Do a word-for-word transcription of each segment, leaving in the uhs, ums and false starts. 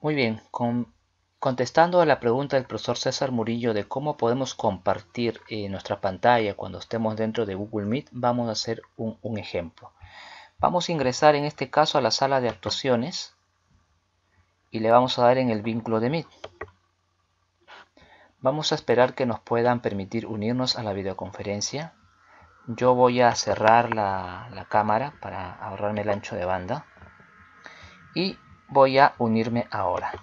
Muy bien, con- contestando a la pregunta del profesor César Murillo de cómo podemos compartir eh, nuestra pantalla cuando estemos dentro de Google Meet, vamos a hacer un, un ejemplo. Vamos a ingresar en este caso a la sala de actuaciones y le vamos a dar en el vínculo de Meet. Vamos a esperar que nos puedan permitir unirnos a la videoconferencia. Yo voy a cerrar la, la cámara para ahorrarme el ancho de banda y voy a unirme ahora.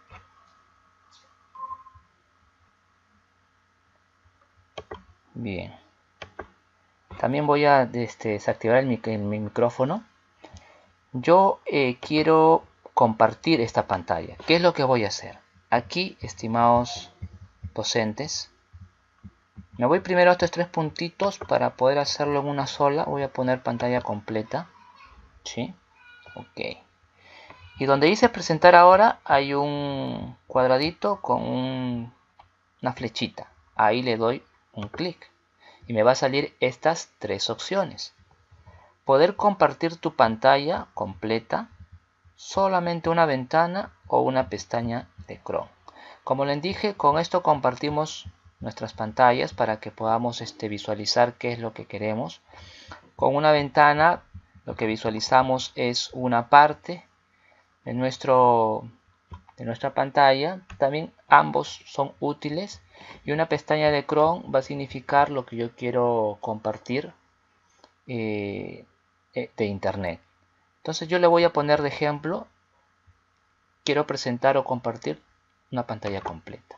Bien. También voy a este, desactivar el, mic el micrófono. Yo eh, quiero compartir esta pantalla. ¿Qué es lo que voy a hacer? Aquí, estimados docentes, me voy primero a estos tres puntitos para poder hacerlo en una sola. Voy a poner pantalla completa. ¿Sí? Ok. Y donde dice presentar ahora hay un cuadradito con un, una flechita. Ahí le doy un clic. Y me va a salir estas tres opciones. Poder compartir tu pantalla completa, solamente una ventana o una pestaña de Chrome. Como les dije, con esto compartimos nuestras pantallas para que podamos este, visualizar qué es lo que queremos. Con una ventana lo que visualizamos es una parte de, nuestro, de nuestra pantalla. También ambos son útiles. Y una pestaña de Chrome va a significar lo que yo quiero compartir eh, de internet. Entonces yo le voy a poner de ejemplo, quiero presentar o compartir una pantalla completa.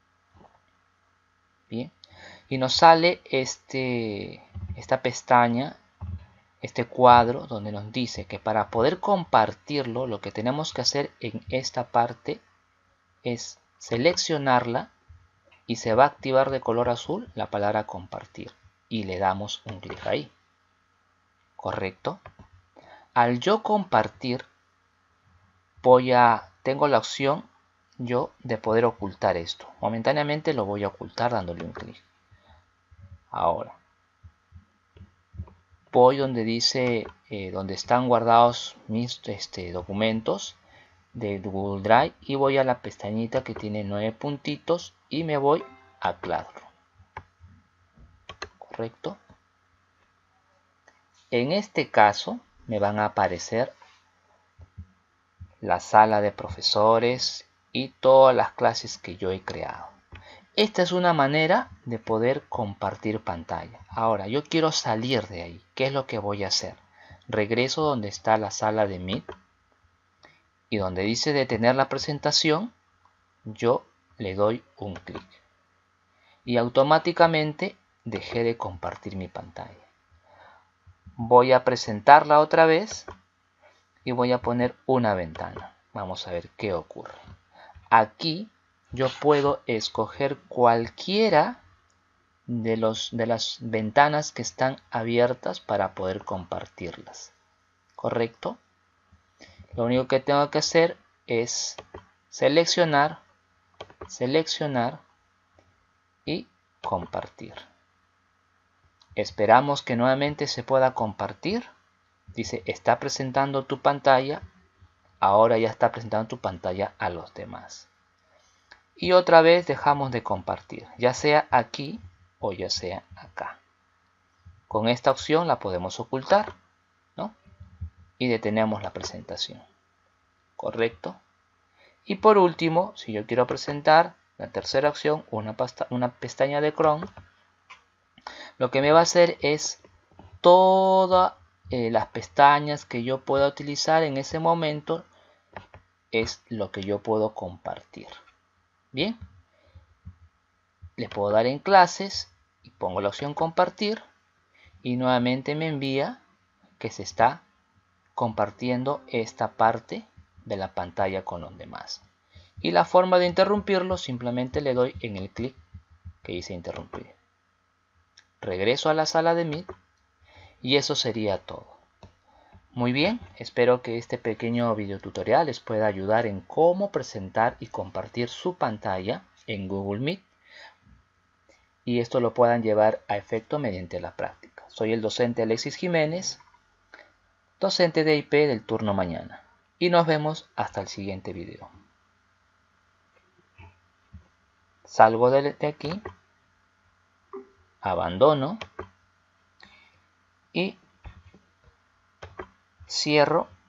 Bien, y nos sale este, esta pestaña, este cuadro donde nos dice que para poder compartirlo lo que tenemos que hacer en esta parte es seleccionarla y se va a activar de color azul la palabra compartir y le damos un clic ahí. ¿Correcto? Al yo compartir, voy a, tengo la opción yo de poder ocultar esto. Momentáneamente lo voy a ocultar dándole un clic. Ahora, voy donde dice, eh, donde están guardados mis este, documentos de Google Drive y voy a la pestañita que tiene nueve puntitos y me voy a Classroom. ¿Correcto? En este caso me van a aparecer la sala de profesores y todas las clases que yo he creado. Esta es una manera de poder compartir pantalla. Ahora, yo quiero salir de ahí. ¿Qué es lo que voy a hacer? Regreso donde está la sala de Meet y donde dice detener la presentación, yo le doy un clic. Y automáticamente dejé de compartir mi pantalla. Voy a presentarla otra vez y voy a poner una ventana. Vamos a ver qué ocurre. Aquí yo puedo escoger cualquiera de, los, de las ventanas que están abiertas para poder compartirlas. ¿Correcto? Lo único que tengo que hacer es seleccionar, seleccionar y compartir. Esperamos que nuevamente se pueda compartir. Dice, está presentando tu pantalla. Ahora ya está presentando tu pantalla a los demás. Y otra vez dejamos de compartir, ya sea aquí o ya sea acá. Con esta opción la podemos ocultar, ¿no? Y detenemos la presentación. ¿Correcto? Y por último, si yo quiero presentar la tercera opción, una, pasta, una pestaña de Chrome, lo que me va a hacer es todas eh, las pestañas que yo pueda utilizar en ese momento es lo que yo puedo compartir. Bien, le puedo dar en clases y pongo la opción compartir y nuevamente me envía que se está compartiendo esta parte de la pantalla con los demás. Y la forma de interrumpirlo, simplemente le doy en el clic que dice interrumpir. Regreso a la sala de Meet y eso sería todo. Muy bien, espero que este pequeño video tutorial les pueda ayudar en cómo presentar y compartir su pantalla en Google Meet y esto lo puedan llevar a efecto mediante la práctica. Soy el docente Alexis Jiménez, docente de I P del turno mañana, y nos vemos hasta el siguiente video. salgo de, de aquí, abandono y cierro